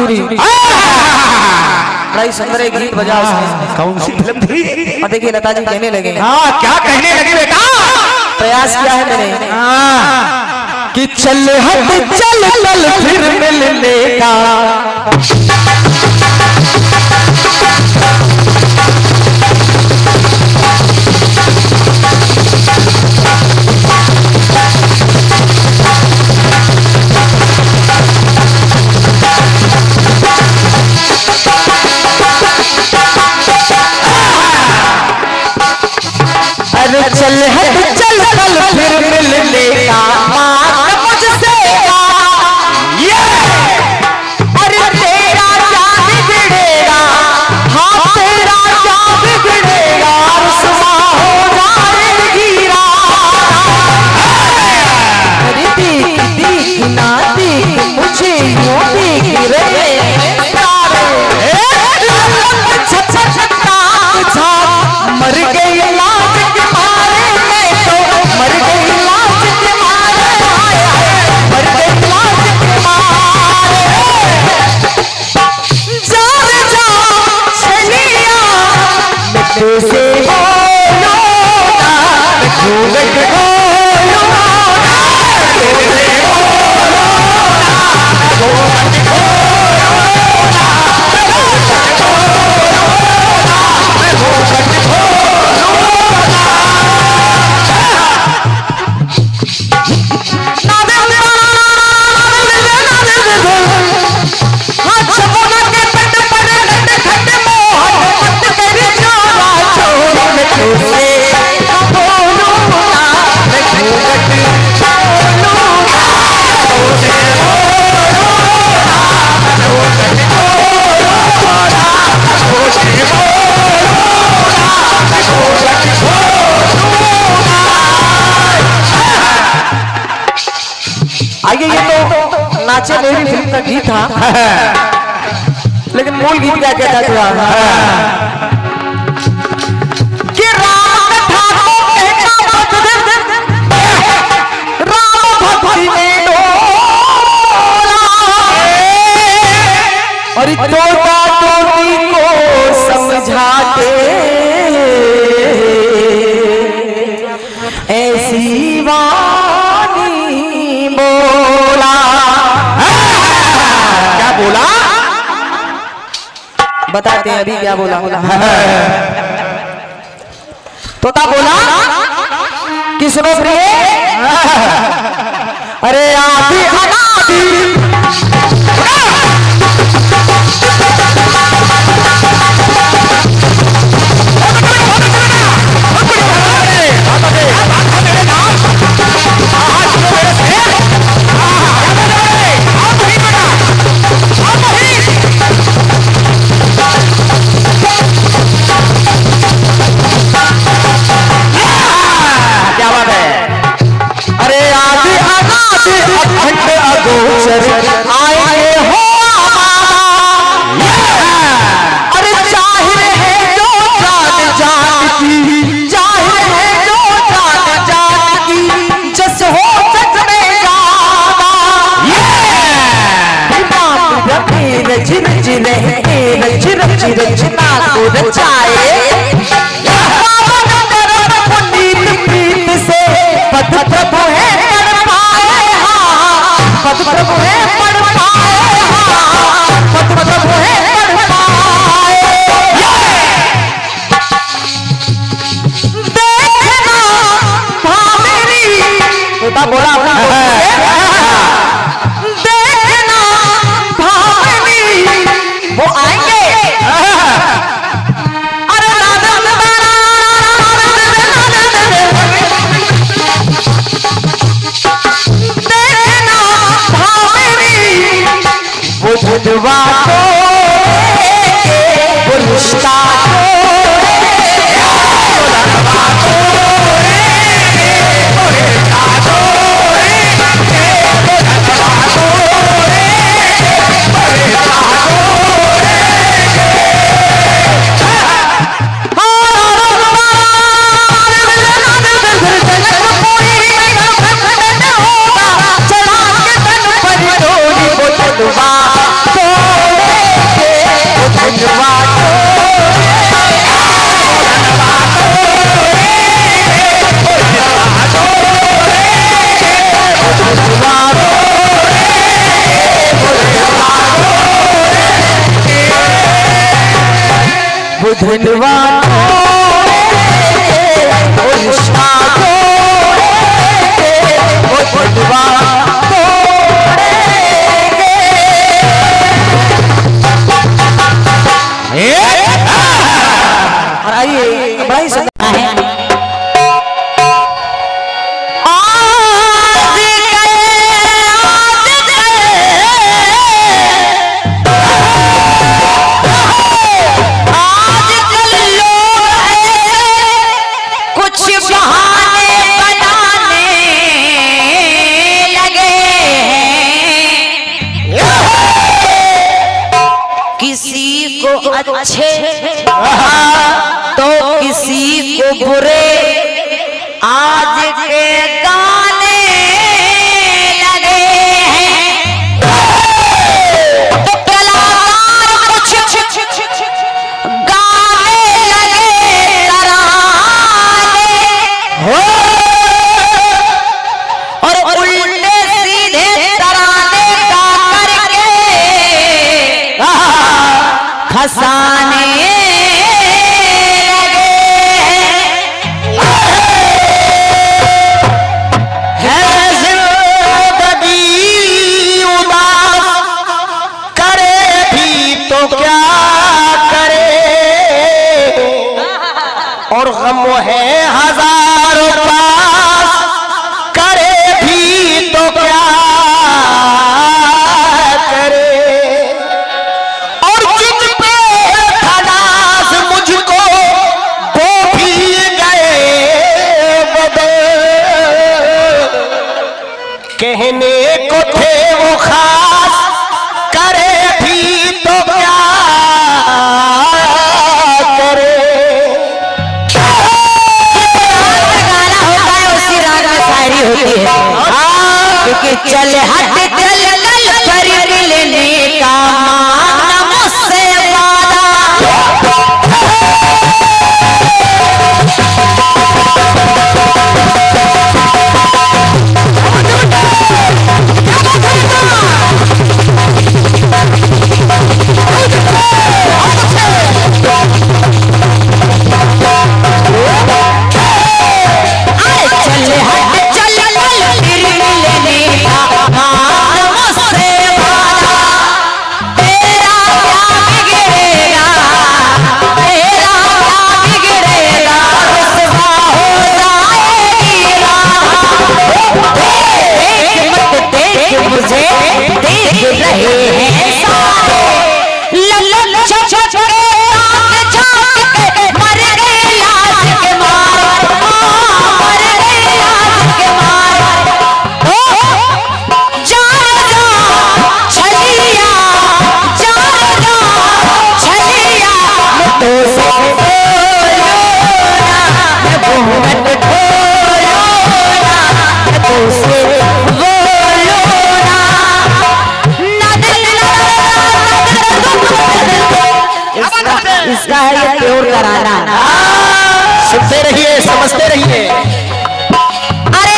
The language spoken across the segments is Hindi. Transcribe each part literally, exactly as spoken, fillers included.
मंजूरी। बड़ा ही सुंदर एक गीत बजा उसने। कौन सी फिल्म थी? और देखिए लता जी कहने लगे। हाँ क्या कहने लगे बेटा? प्रयास किया है मैंने कि चल हट चल चल फिर मिलने का। अरे चल हट चल चल फिर मिलने का मांग मुझसे ये। अरे तेरा क्या बिगड़ेगा, हाँ तेरा क्या बिगड़ेगा, रुसवा हो जाएगी रात। अरे देख देख ना देख मुझे यूं देख रहे मर गई लाज के मारे, मैं तो मर गई लाज के मारे, मर गई लाज के मारे। जान जा छलिया मैं तुझसे बोलूं ना, मैं घूंघट खोलूं ना, तुझसे बोलूं ना, घूंघट खोलूं ना, घूंघट खोलूं आइए। ये तो नाचे मेरी फिल्म का गीत था, लेकिन मूल गीत क्या कहता था कि राम कथा को कहता भक्त, राम भक्ति में डोला, और तोता तोती को समझाते ऐसी वाणी बोला। क्या बोला? बताते हैं अभी क्या बोला। तोता बोला कि सुनो प्रिय, अरे आदि अनादि अखंड अगोचर आए हो हमारा। अरे जाहिर है जो जान जान की, जाहिर है जो जान जान की, जस हो जग में जाना। रच रच रहे रच रच रचना को रचाए, प्रीत से पद प्रभु है पढ़ पाए, पद प्रभु है पढ़ पाए, पद प्रभु है पढ़ पाए। देखना भामेरी, तोता बोला देखना भामेरी वो आएंगे। अरे देखना भामेरी वो बुधवा को वो रिश्ता चला के तन पर डोरी वो कहने को थे वो खास, करे भी तो क्या करे। गाना होता है उसी राग में शायरी होती है, क्योंकि चल हट चल कल खरीद लेने का माना मुझसे वादा। इसका है ये प्योर कराना। सुनते रहिए, समझते रहिए। अरे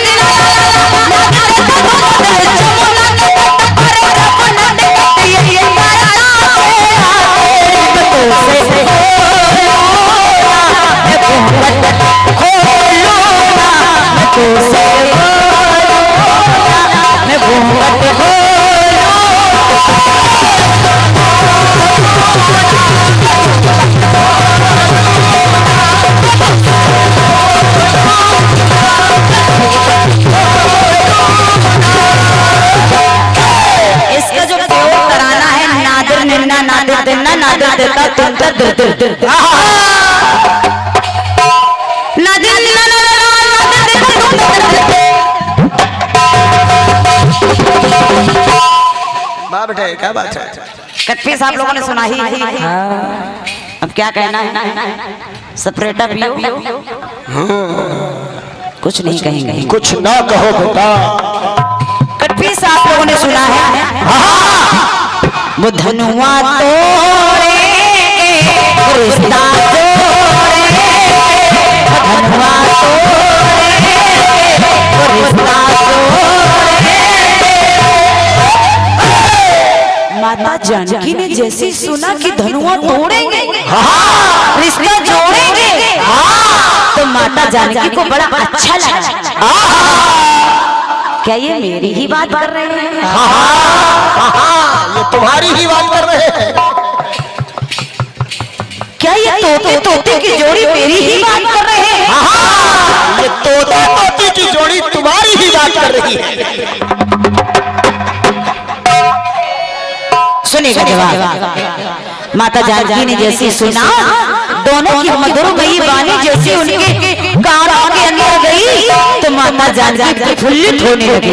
बेटे क्या बात है। कटपी साहब लोगों ने सुना ही, अब क्या कहना है, सपरेटा पियो, कुछ नहीं कहेंगे, कुछ ना कहो बेटा। कटपी साहब लोगों ने सुना है, वो धनुआ तोड़े रिश्ता तोड़े, धनुआ तोड़े रिश्ता तोड़े। माता जानकी ने जैसे सुना कि धनुआ तोड़ेंगे, रिश्ता जोड़ेंगे, तो माता जानकी को बड़ा अच्छा लगा। क्या ये मेरी ही बात कर रहे हैं? हाँ हाँ हाँ, ये तुम्हारी ही बात कर रहे हैं। क्या ये तोते तोते की जोड़ी मेरी ही बात कर रहे हैं? हाँ, ये तोते तोते की जोड़ी तुम्हारी ही बात कर रही है। सुनिएगा जवाब। माता जानकी ने जैसी सुना, दोनों की मधुरमयी वाणी जैसी उनके कानों के अंदर गई, तो माता जानकी प्रफुल्लित होने लगी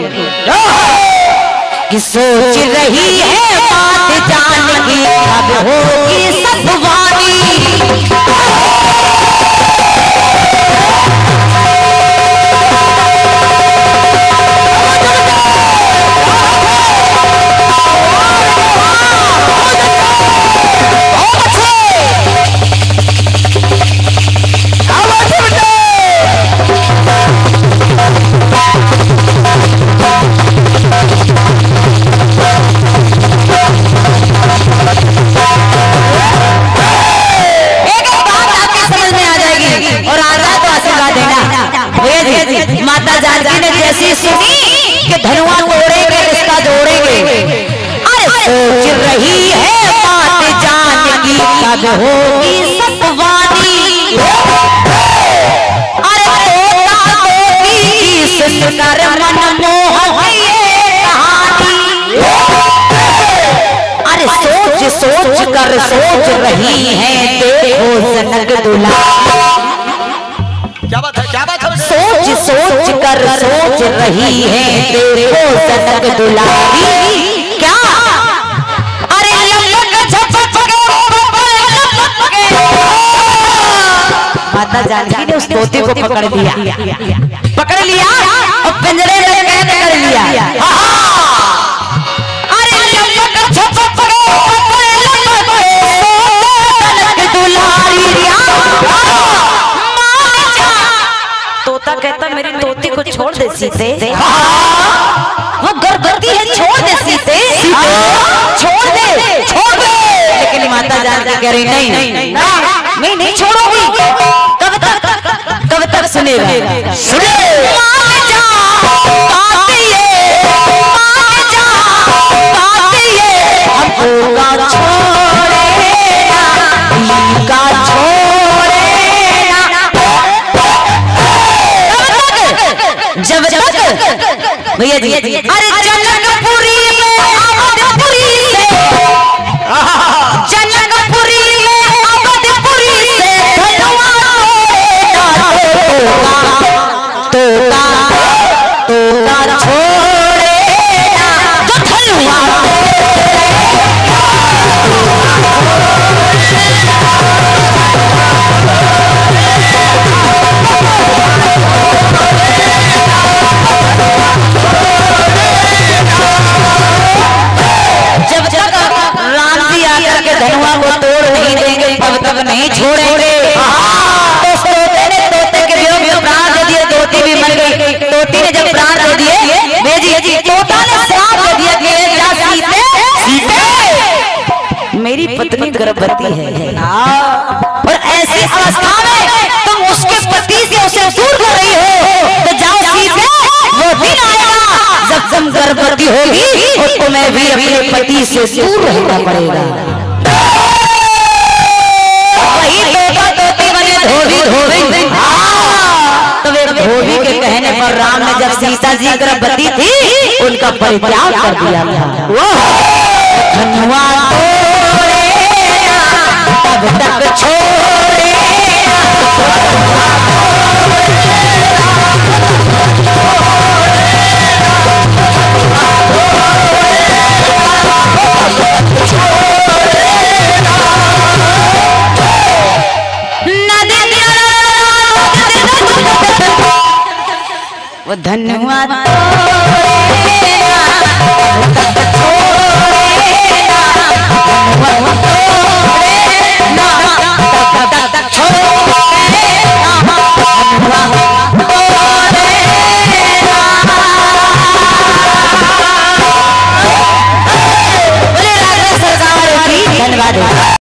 कि सोच रही है बात जानकी अब होगी सतवानी। माता जानकी ने जैसी सुनी कि धनुआ तोड़ेंगे रिश्ता जोड़ेंगे, अरे सोच रही है बात जानकी कब होगी सतवानी। अरे तोता तोती की सुनकर मन मोह ये कहानी। अरे सोच सोच कर सोच रही है देखो जनक दुल्हा। क्या बात है, क्या बात है। सोच सोच कर सोच रही है देखो सनक दुलारी। क्या अरे लपक झपक माता जानकी ने उस तोते को पकड़ लिया, पकड़ लिया और पिंजरे में कैद कर लिया। अरे लपक झपक तोता कहता मेरी तोती को छोड़ दे सीते, वो गर्भवती है, छोड़ दे सीते, छोड़ दे, छोड़ दे। लेकिन माता जानकी कह रही नहीं नहीं मैं नहीं छोड़ूंगी। कब तक कब तक सुनेगा? सुने मान जा बात ये, मान जा बात ये, हमको का छोड़ेगा, का छोड़ेगा जब तक भैया जी। अरे जनकपुरी में अवधपुरी से, जनकपुरी में अवधपुरी से धनुआ तोता तोता छोड़ेगा तो धनुआ धनुआ को तोड़ नहीं देंगे तब तक नहीं छोड़ेंगे। तो तोते ने तोते के वियोग में प्राण दे दिए, तोती भी मर गई। तोती ने जब प्राण दे दिए भेजी, तोता ने श्राप दे दिया कि जा सीते सीते मेरी पत्नी गर्भवती है और ऐसी अवस्था में तुम उसके पति से उसे दूर कर रही हो, तो जाओ सीते, वो दिन आएगा जब तुम गर्भवती होगी और तुम्हें भी अपने पति से दूर रहना पड़ेगा। धोबी धोबी तब एक धोबी के कहने पर राम ने जब सीता जी गर्भवती थी उनका परित्याग कर दिया था। धनुआ तोड़ेगा तब तक छोड़ेगा, वो धनुआ तोड़ेगा